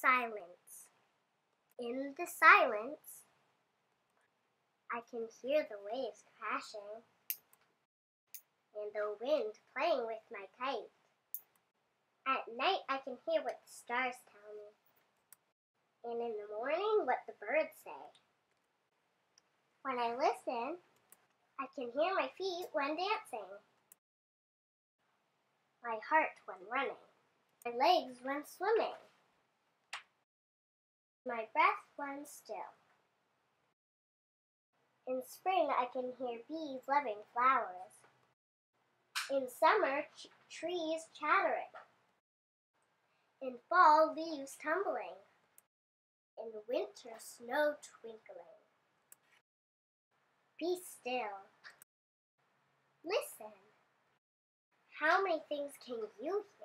silence. In the silence, I can hear the waves crashing and the wind playing with my kite. At night, I can hear what the stars tell me, and in the morning, what the birds say. When I listen, I can hear my feet when dancing, my heart when running, my legs when swimming, my breath when still. In spring, I can hear bees loving flowers. In summer, trees chattering. In fall, leaves tumbling. In winter, snow twinkling. Be still. Listen. How many things can you hear?